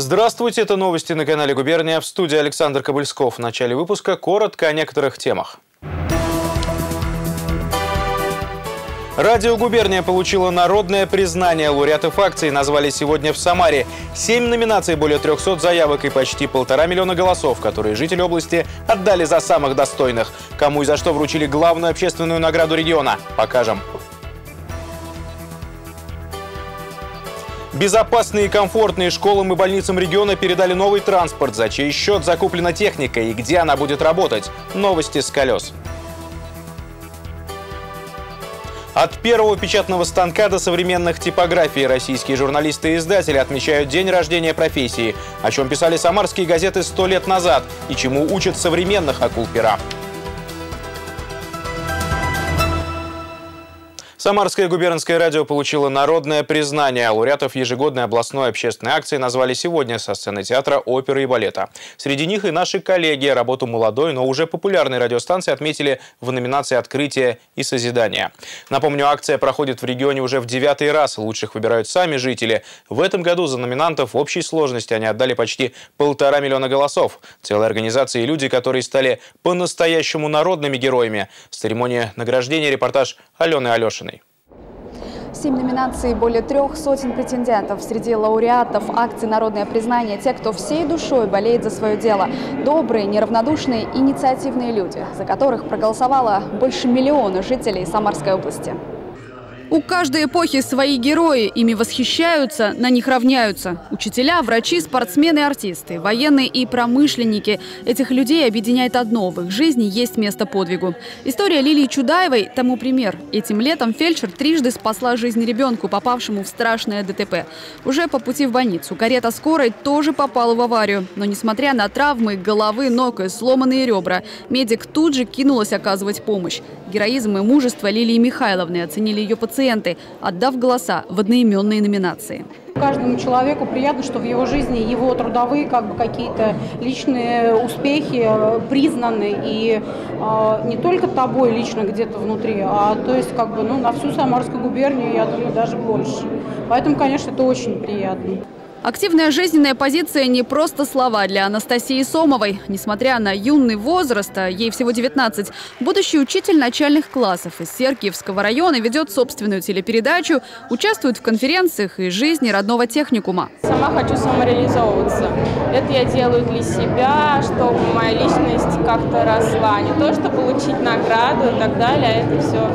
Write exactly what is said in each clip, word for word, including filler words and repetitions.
Здравствуйте, это новости на канале «Губерния», в студии Александр Кобыльсков. В начале выпуска коротко о некоторых темах. Радио «Губерния» получило народное признание. Лауреатов акции назвали сегодня в Самаре. Семь номинаций, более трёхсот заявок и почти полтора миллиона голосов, которые жители области отдали за самых достойных. Кому и за что вручили главную общественную награду региона, покажем. Безопасные и комфортные школам и больницам региона передали новый транспорт. За чей счет закуплена техника и где она будет работать? Новости с колес. От первого печатного станка до современных типографий российские журналисты и издатели отмечают день рождения профессии, о чем писали самарские газеты сто лет назад и чему учат современных акул пера. Самарское губернское радио получило народное признание. Лауреатов ежегодной областной общественной акции назвали сегодня со сцены театра, оперы и балета. Среди них и наши коллеги. Работу молодой, но уже популярной радиостанции отметили в номинации «Открытие и созидание». Напомню, акция проходит в регионе уже в девятый раз. Лучших выбирают сами жители. В этом году за номинантов в общей сложности они отдали почти полтора миллиона голосов. Целые организации и люди, которые стали по-настоящему народными героями. С церемонии награждения репортаж Алены Алешиной. Семь номинаций, более трех сотен претендентов. Среди лауреатов акции «Народное признание» те, кто всей душой болеет за свое дело. Добрые, неравнодушные, инициативные люди, за которых проголосовало больше миллиона жителей Самарской области. У каждой эпохи свои герои, ими восхищаются, на них равняются. Учителя, врачи, спортсмены, артисты, военные и промышленники. Этих людей объединяет одно – в их жизни есть место подвигу. История Лилии Чудаевой тому пример. Этим летом фельдшер трижды спасла жизнь ребенку, попавшему в страшное ДТП. Уже по пути в больницу карета скорой тоже попала в аварию. Но несмотря на травмы головы, ног и сломанные ребра, медик тут же кинулась оказывать помощь. Героизм и мужество Лилии Михайловны оценили ее пациенты, отдав голоса в одноименные номинации. Каждому человеку приятно, что в его жизни его трудовые как бы какие-то личные успехи признаны и э, не только тобой лично где-то внутри, а то есть как бы ну, на всю Самарскую губернию, я думаю, даже больше. Поэтому, конечно, это очень приятно. Активная жизненная позиция не просто слова для Анастасии Сомовой. Несмотря на юный возраст, а ей всего девятнадцать, будущий учитель начальных классов из Серкиевского района ведет собственную телепередачу, участвует в конференциях и жизни родного техникума. Сама хочу самореализовываться. Это я делаю для себя, чтобы моя личность как-то росла. Не то, чтобы получить награду и так далее, а это все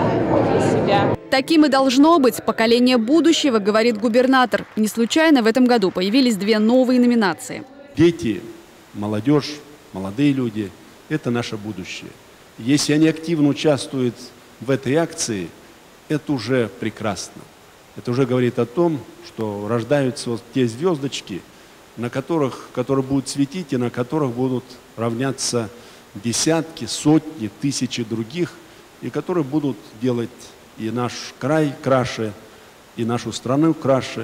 для себя. Таким и должно быть поколение будущего, говорит губернатор. Не случайно в этом году появились две новые номинации. Дети, молодежь, молодые люди – это наше будущее. Если они активно участвуют в этой акции, это уже прекрасно. Это уже говорит о том, что рождаются вот те звездочки, на которых, которые будут светить и на которых будут равняться десятки, сотни, тысячи других, и которые будут делать и наш край краше, и нашу страну краше,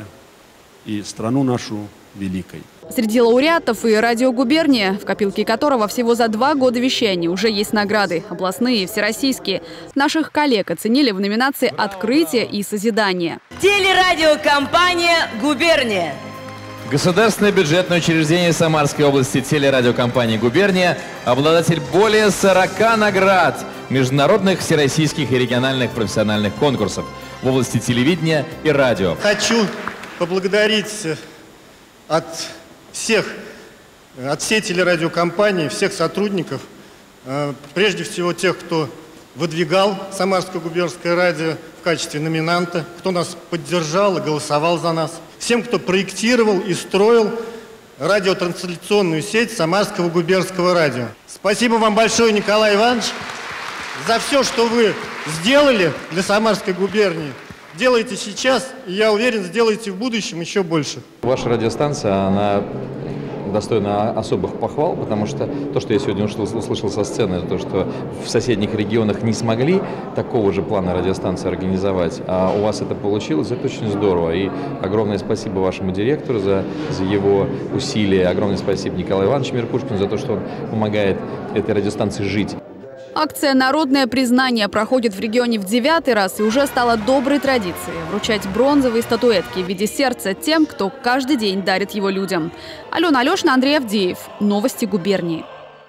и страну нашу великой. Среди лауреатов и радио «Губерния», в копилке которого всего за два года вещания уже есть награды, областные и всероссийские. Наших коллег оценили в номинации «Открытие и созидание». Телерадиокомпания «Губерния». Государственное бюджетное учреждение Самарской области телерадиокомпания «Губерния», обладатель более сорока наград международных, всероссийских и региональных профессиональных конкурсов в области телевидения и радио. Хочу поблагодарить от всех, от всей телерадиокомпании, всех сотрудников, прежде всего тех, кто выдвигал Самарское губернское радио в качестве номинанта, кто нас поддержал и голосовал за нас, всем, кто проектировал и строил радиотрансляционную сеть Самарского губернского радио. Спасибо вам большое, Николай Иванович, за все, что вы сделали для Самарской губернии. Делаете сейчас, и я уверен, сделаете в будущем еще больше. Ваша радиостанция, она достойна особых похвал, потому что то, что я сегодня услышал со сцены, то, что в соседних регионах не смогли такого же плана радиостанции организовать, а у вас это получилось, это очень здорово. И огромное спасибо вашему директору за, за его усилия, огромное спасибо Николаю Ивановичу Меркушкину за то, что он помогает этой радиостанции жить. Акция «Народное признание» проходит в регионе в девятый раз и уже стала доброй традицией – вручать бронзовые статуэтки в виде сердца тем, кто каждый день дарит его людям. Алена Алешина, Андрей Авдеев. Новости губернии.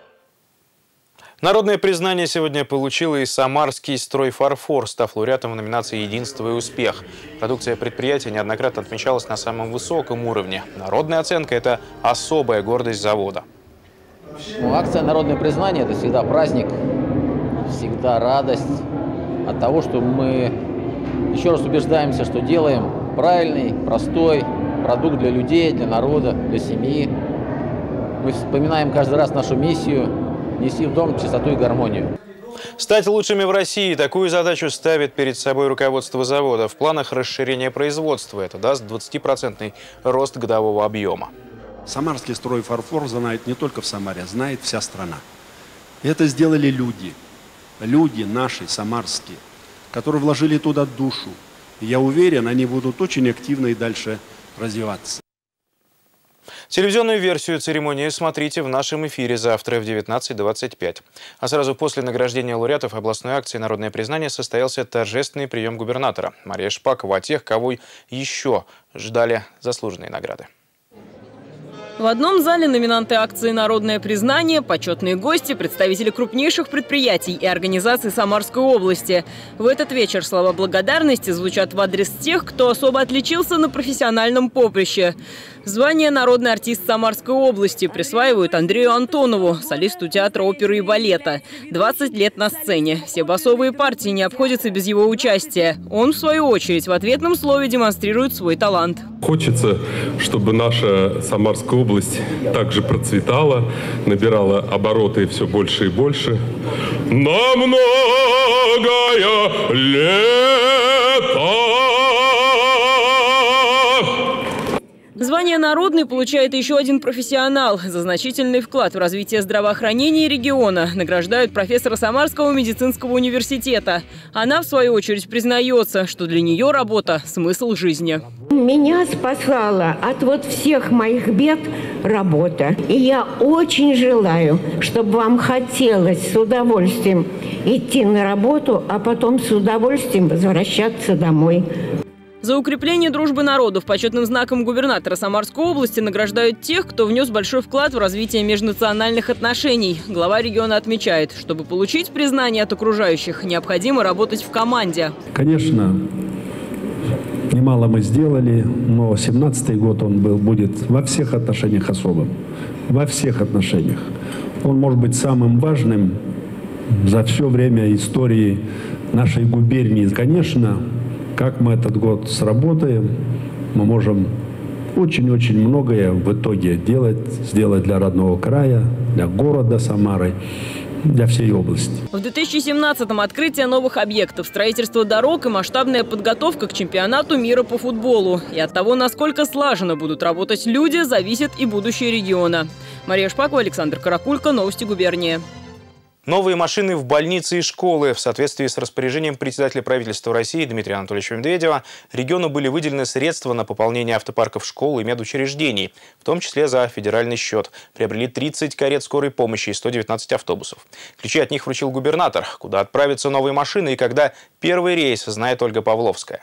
Народное признание сегодня получил и самарский стройфарфор, став лауреатом в номинации «Единство и успех». Продукция предприятия неоднократно отмечалась на самом высоком уровне. Народная оценка – это особая гордость завода. Ну, акция «Народное признание» – это всегда праздник, всегда радость от того, что мы еще раз убеждаемся, что делаем правильный, простой продукт для людей, для народа, для семьи. Мы вспоминаем каждый раз нашу миссию – неси в дом чистоту и гармонию. Стать лучшими в России – такую задачу ставит перед собой руководство завода. В планах расширения производства это даст двадцатипроцентный рост годового объема. Самарский стройфарфор знает не только в Самаре, знает вся страна. И это сделали люди. Люди наши, самарские, которые вложили туда душу. И я уверен, они будут очень активно и дальше развиваться. Телевизионную версию церемонии смотрите в нашем эфире завтра в девятнадцать двадцать пять. А сразу после награждения лауреатов областной акции «Народное признание» состоялся торжественный прием губернатора Марии Шпаковой, а тех, кого еще ждали заслуженные награды. В одном зале номинанты акции «Народное признание», почетные гости, представители крупнейших предприятий и организаций Самарской области. В этот вечер слова благодарности звучат в адрес тех, кто особо отличился на профессиональном поприще. Звание «Народный артист Самарской области» присваивают Андрею Антонову, солисту театра оперы и балета. двадцать лет на сцене. Все басовые партии не обходятся без его участия. Он, в свою очередь, в ответном слове демонстрирует свой талант. Хочется, чтобы наша Самарская область также процветала, набирала обороты все больше и больше. На многое лето! Звание «Народный» получает еще один профессионал. За значительный вклад в развитие здравоохранения региона награждают профессора Самарского медицинского университета. Она, в свою очередь, признается, что для нее работа – смысл жизни. Меня спасала от вот всех моих бед работа. И я очень желаю, чтобы вам хотелось с удовольствием идти на работу, а потом с удовольствием возвращаться домой. За укрепление дружбы народов почетным знаком губернатора Самарской области награждают тех, кто внес большой вклад в развитие межнациональных отношений. Глава региона отмечает, чтобы получить признание от окружающих, необходимо работать в команде. Конечно, немало мы сделали, но семнадцатый год он был, будет во всех отношениях особым. Во всех отношениях. Он может быть самым важным за все время истории нашей губернии. Конечно, как мы этот год сработаем, мы можем очень-очень многое в итоге делать, сделать для родного края, для города Самары, для всей области. В две тысячи семнадцатом открытие новых объектов, строительство дорог и масштабная подготовка к чемпионату мира по футболу. И от того, насколько слаженно будут работать люди, зависит и будущее региона. Мария Шпакова, Александр Каракулько, новости губернии. Новые машины в больницы и школы. В соответствии с распоряжением председателя правительства России Дмитрия Анатольевича Медведева региону были выделены средства на пополнение автопарков школ и медучреждений, в том числе за федеральный счет. Приобрели тридцать карет скорой помощи и сто девятнадцать автобусов. Ключи от них вручил губернатор. Куда отправятся новые машины и когда первый рейс, знает Ольга Павловская.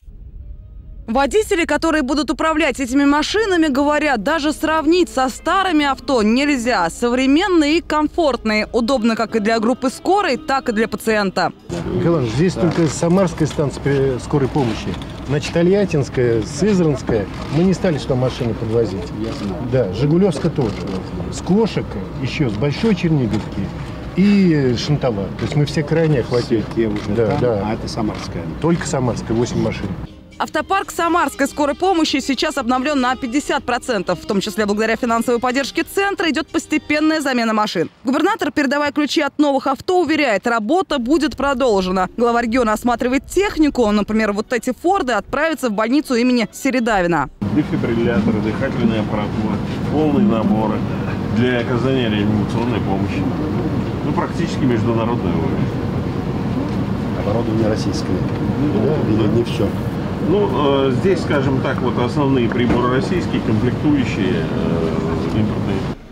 Водители, которые будут управлять этими машинами, говорят, даже сравнить со старыми авто нельзя. Современные и комфортные. Удобно как и для группы скорой, так и для пациента. Николай, здесь да. только Самарская станция скорой помощи. Значит, Тольяттинская, Сызранская. Мы не стали сюда машины подвозить. Да, Жигулевская тоже. С Кошек, еще с Большой Черниговки и Шантала. То есть мы все крайне охватили. Все уже да, там, да. А это Самарская? Только Самарская, восемь машин. Автопарк Самарской скорой помощи сейчас обновлен на пятьдесят процентов. В том числе благодаря финансовой поддержке центра идет постепенная замена машин. Губернатор, передавая ключи от новых авто, уверяет, работа будет продолжена. Глава региона осматривает технику. Например, вот эти Форды отправятся в больницу имени Середавина. Дефибрилляторы, дыхательная аппаратура, полные наборы для оказания реанимационной помощи. Ну, практически международный уровень. Оборудование российское. Да, или не все? Ну, э, здесь, скажем так, вот основные приборы российские, комплектующие э, импортные.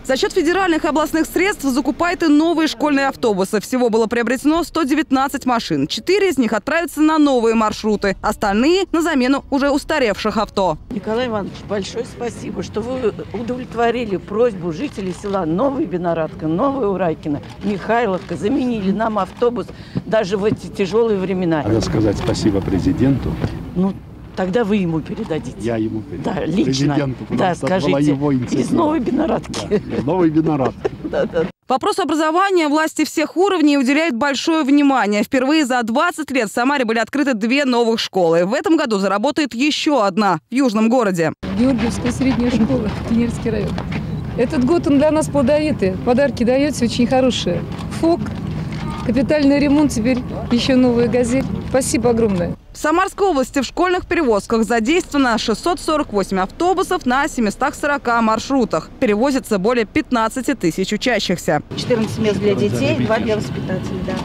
За счет федеральных и областных средств закупает и новые школьные автобусы. Всего было приобретено сто девятнадцать машин. Четыре из них отправятся на новые маршруты. Остальные – на замену уже устаревших авто. Николай Иванович, большое спасибо, что вы удовлетворили просьбу жителей села Новая Винорадка, Новая Урайкина, Михайловка, заменили нам автобус даже в эти тяжелые времена. Надо сказать спасибо президенту. Ну, тогда вы ему передадите. Я ему передам. Да, лично. Президенту, да, скажите, из Новой Винорадки. Да, из Новой Винорадки. Да, да. Вопросу образования власти всех уровней уделяют большое внимание. Впервые за двадцать лет в Самаре были открыты две новых школы. В этом году заработает еще одна в Южном городе. Георгиевская средняя школа, Тенерский район. Этот год он для нас плодовитый. Подарки даете очень хорошие. ФОК, капитальный ремонт, теперь еще новая «Газель». Спасибо огромное. В Самарской области в школьных перевозках задействовано шестьсот сорок восемь автобусов на семистах сорока маршрутах. Перевозится более пятнадцати тысяч учащихся. четырнадцать мест для детей, два для воспитателей, да.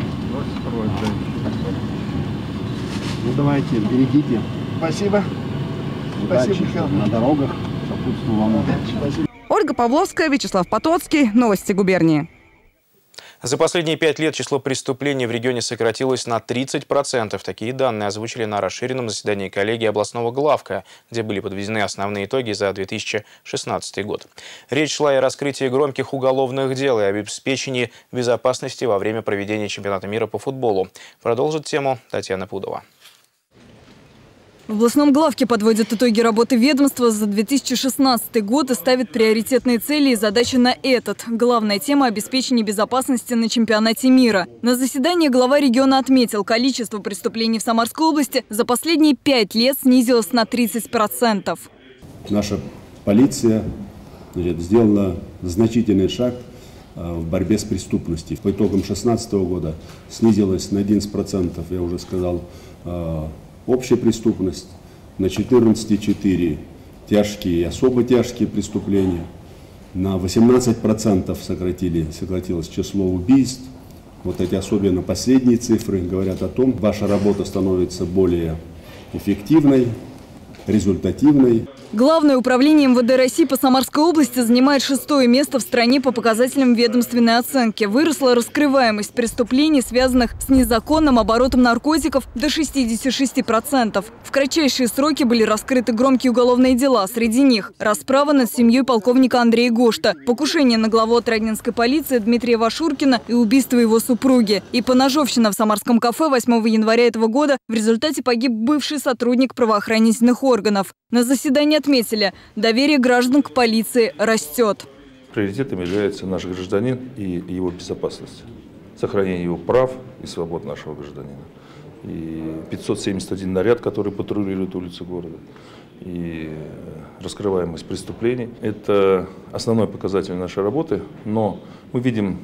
Ну давайте, берегите. Спасибо. Удачи Спасибо, на дорогах. Сопутствую вам удачи. Ольга Павловская, Вячеслав Потоцкий. Новости губернии. За последние пять лет число преступлений в регионе сократилось на тридцать процентов. Такие данные озвучили на расширенном заседании коллегии областного главка, где были подведены основные итоги за две тысячи шестнадцатый год. Речь шла и о раскрытии громких уголовных дел, и об обеспечении безопасности во время проведения чемпионата мира по футболу. Продолжит тему Татьяна Пудова. В областном главке подводят итоги работы ведомства за две тысячи шестнадцатый год и ставят приоритетные цели и задачи на этот. Главная тема – обеспечение безопасности на чемпионате мира. На заседании глава региона отметил, количество преступлений в Самарской области за последние пять лет снизилось на тридцать процентов. Наша полиция, значит, сделала значительный шаг в борьбе с преступностью. По итогам две тысячи шестнадцатого года снизилась на одиннадцать процентов, я уже сказал, общая преступность, на четырнадцать целых четыре десятых тяжкие и особо тяжкие преступления, на восемнадцать процентов сократили, сократилось число убийств. Вот эти особенно последние цифры говорят о том, ваша работа становится более эффективной, результативной. Главное управление эм вэ дэ России по Самарской области занимает шестое место в стране по показателям ведомственной оценки. Выросла раскрываемость преступлений, связанных с незаконным оборотом наркотиков, до шестидесяти шести процентов. В кратчайшие сроки были раскрыты громкие уголовные дела. Среди них расправа над семьей полковника Андрея Гошта, покушение на главу Отрадненской полиции Дмитрия Вашуркина и убийство его супруги. И поножовщина в самарском кафе восьмого января этого года. В результате погиб бывший сотрудник правоохранительных органов. На заседании отметили, доверие граждан к полиции растет. Приоритетом является наш гражданин и его безопасность. Сохранение его прав и свобод нашего гражданина. И пятьсот семьдесят один наряд, который патрулирует улицы города. И раскрываемость преступлений. Это основной показатель нашей работы, но мы видим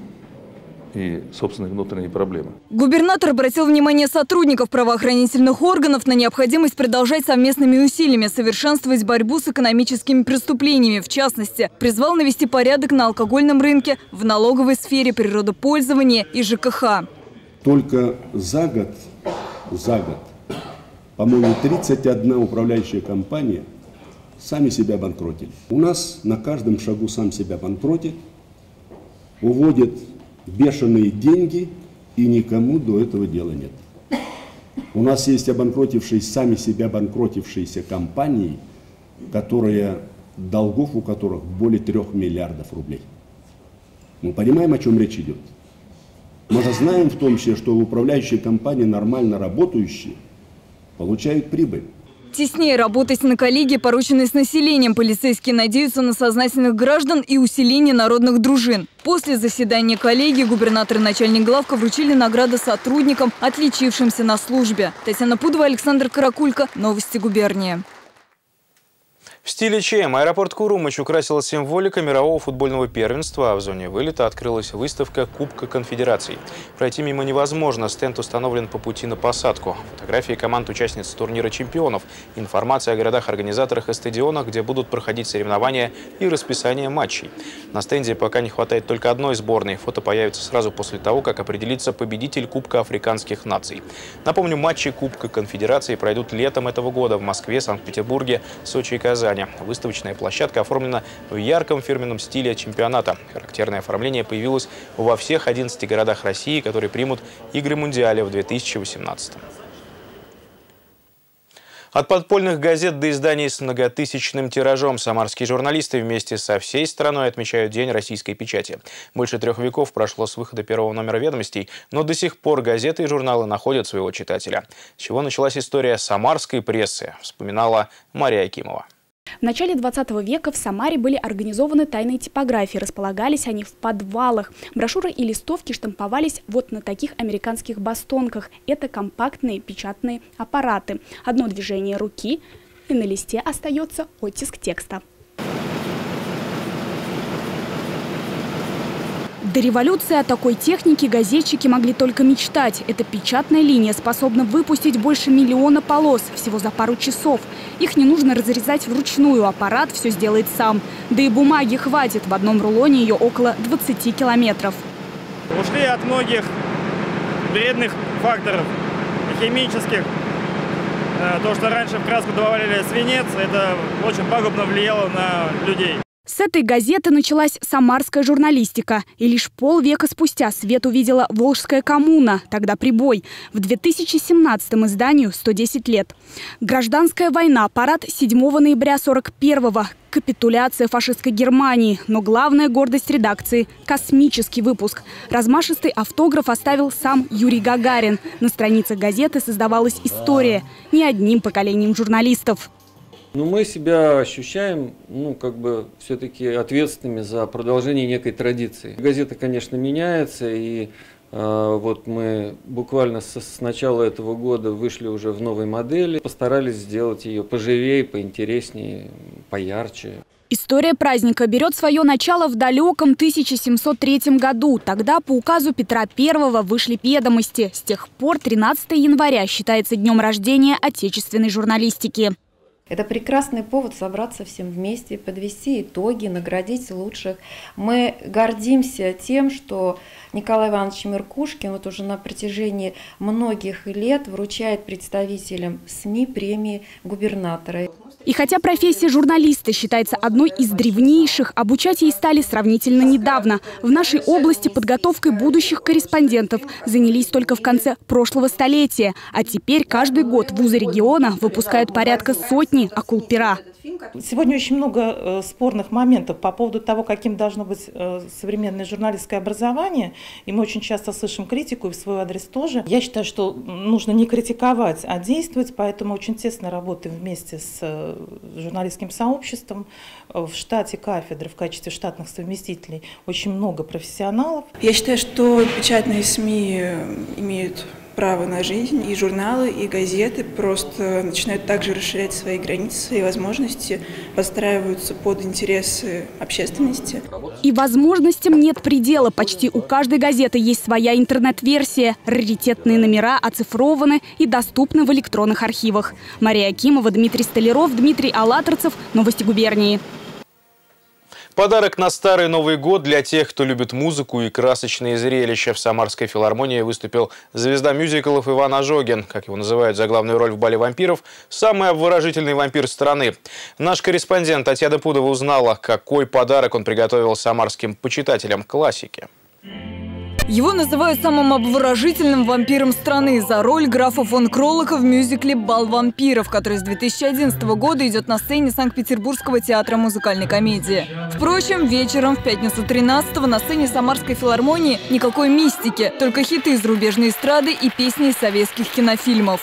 и собственные внутренние проблемы. Губернатор обратил внимание сотрудников правоохранительных органов на необходимость продолжать совместными усилиями совершенствовать борьбу с экономическими преступлениями. В частности, призвал навести порядок на алкогольном рынке, в налоговой сфере, природопользования и жэ ка ха. Только за год, за год, по-моему, тридцать одна управляющая компания сами себя банкротили. У нас на каждом шагу сам себя банкротит, уводит бешеные деньги, и никому до этого дела нет. У нас есть обанкротившиеся, сами себя обанкротившиеся компании, которые, долгов у которых более трех миллиардов рублей. Мы понимаем, о чем речь идет. Мы же знаем в том числе, что управляющие компании, нормально работающие, получают прибыль. Теснее работать на коллегии, порученной с населением. Полицейские надеются на сознательных граждан и усиление народных дружин. После заседания коллегии губернатор и начальник главка вручили награды сотрудникам, отличившимся на службе. Татьяна Пудова, Александр Каракулько. Новости губернии. В стиле ЧМ аэропорт Курумыч украсила символика мирового футбольного первенства, а в зоне вылета открылась выставка Кубка Конфедераций. Пройти мимо невозможно, стенд установлен по пути на посадку. Фотографии команд-участниц турнира чемпионов, информация о городах-организаторах и стадионах, где будут проходить соревнования, и расписание матчей. На стенде пока не хватает только одной сборной. Фото появится сразу после того, как определится победитель Кубка африканских наций. Напомню, матчи Кубка Конфедерации пройдут летом этого года в Москве, Санкт-Петербурге, Сочи и Казани. Казани. Выставочная площадка оформлена в ярком фирменном стиле чемпионата. Характерное оформление появилось во всех одиннадцати городах России, которые примут Игры Мундиаля в две тысячи восемнадцатом. От подпольных газет до изданий с многотысячным тиражом самарские журналисты вместе со всей страной отмечают День российской печати. Больше трех веков прошло с выхода первого номера «Ведомостей», но до сих пор газеты и журналы находят своего читателя. С чего началась история самарской прессы, вспоминала Мария Акимова. В начале двадцатого века в Самаре были организованы тайные типографии. Располагались они в подвалах. Брошюры и листовки штамповались вот на таких американских бастонках. Это компактные печатные аппараты. Одно движение руки, и на листе остается оттиск текста. До революции о такой технике газетчики могли только мечтать. Эта печатная линия способна выпустить больше миллиона полос всего за пару часов. Их не нужно разрезать вручную, аппарат все сделает сам. Да и бумаги хватит, в одном рулоне ее около двадцати километров. Ушли от многих вредных факторов, химических. То, что раньше в краску добавляли свинец, это очень пагубно влияло на людей. С этой газеты началась самарская журналистика. И лишь полвека спустя свет увидела Волжская коммуна, тогда прибой. В две тысячи семнадцатом изданию сто десять лет. Гражданская война, парад седьмого ноября сорок первого. Капитуляция фашистской Германии. Но главная гордость редакции – космический выпуск. Размашистый автограф оставил сам Юрий Гагарин. На страницах газеты создавалась история не одним поколением журналистов. Но мы себя ощущаем, ну, как бы, все-таки ответственными за продолжение некой традиции. Газета, конечно, меняется, и э, вот мы буквально с, с начала этого года вышли уже в новой модели, постарались сделать ее поживее, поинтереснее, поярче. История праздника берет свое начало в далеком тысяча семьсот третьем году. Тогда по указу Петра Первого вышли «Ведомости». С тех пор тринадцатое января считается днем рождения отечественной журналистики. Это прекрасный повод собраться всем вместе, подвести итоги, наградить лучших. Мы гордимся тем, что Николай Иванович Меркушкин вот уже на протяжении многих лет вручает представителям СМИ премии губернатора. И хотя профессия журналиста считается одной из древнейших, обучать ей стали сравнительно недавно. В нашей области подготовкой будущих корреспондентов занялись только в конце прошлого столетия. А теперь каждый год вузы региона выпускают порядка сотни акул-пера. Сегодня очень много э, спорных моментов по поводу того, каким должно быть э, современное журналистское образование. И мы очень часто слышим критику, и в свой адрес тоже. Я считаю, что нужно не критиковать, а действовать. Поэтому очень тесно работаем вместе с э, журналистским сообществом. В штате кафедры, в качестве штатных совместителей, очень много профессионалов. Я считаю, что печатные СМИ имеют право на жизнь, и журналы, и газеты просто начинают также расширять свои границы, свои возможности, подстраиваются под интересы общественности. И возможностям нет предела. Почти у каждой газеты есть своя интернет-версия. Раритетные номера оцифрованы и доступны в электронных архивах. Мария Акимова, Дмитрий Столяров, Дмитрий Алаторцев. Новости губернии. Подарок на Старый Новый год для тех, кто любит музыку и красочные зрелища. В Самарской филармонии выступил звезда мюзиклов Иван Ожогин. Как его называют за главную роль в «Бале вампиров», самый обворожительный вампир страны. Наш корреспондент Татьяна Пудова узнала, какой подарок он приготовил самарским почитателям классики. Его называют самым обворожительным вампиром страны за роль графа фон Кролока в мюзикле «Бал вампиров», который с две тысячи одиннадцатого года идет на сцене Санкт-Петербургского театра музыкальной комедии. Впрочем, вечером в пятницу тринадцатого на сцене Самарской филармонии никакой мистики, только хиты зарубежной эстрады и песни из советских кинофильмов.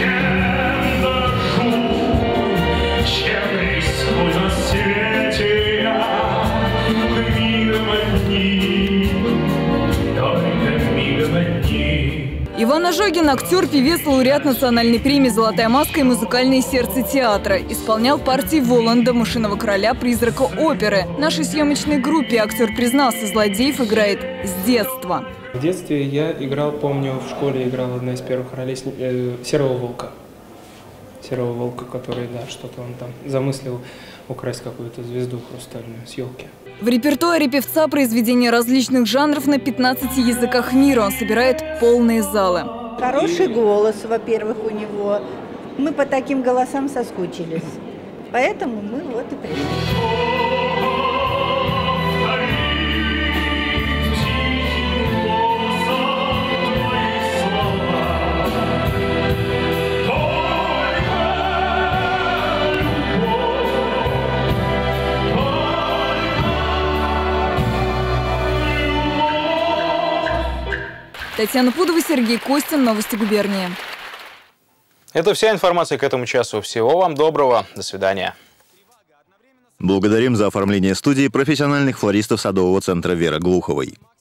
Иван Ожогин – актер, певец, лауреат национальной премии «Золотая маска» и «Музыкальное сердце театра». Исполнял партии Воланда, «Мышиного короля», «Призрака оперы». В нашей съемочной группе актер признался, злодеев играет с детства. В детстве я играл, помню, в школе играл одна из первых ролей э, Серого волка. Серого волка, который, да, что-то он там замыслил украсть какую-то звезду хрустальную с елки. В репертуаре певца произведения различных жанров на пятнадцати языках мира. Он собирает полные залы. Хороший голос, во-первых, у него. Мы по таким голосам соскучились. Поэтому мы вот и пришли. Татьяна Пудова, Сергей Костин. Новости губернии. Это вся информация к этому часу. Всего вам доброго. До свидания. Благодарим за оформление студии профессиональных флористов садового центра Веры Глуховой.